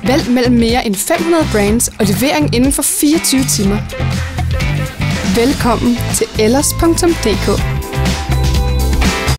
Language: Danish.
Vælg mellem mere end 500 brands og levering inden for 24 timer. Velkommen til ellers.dk.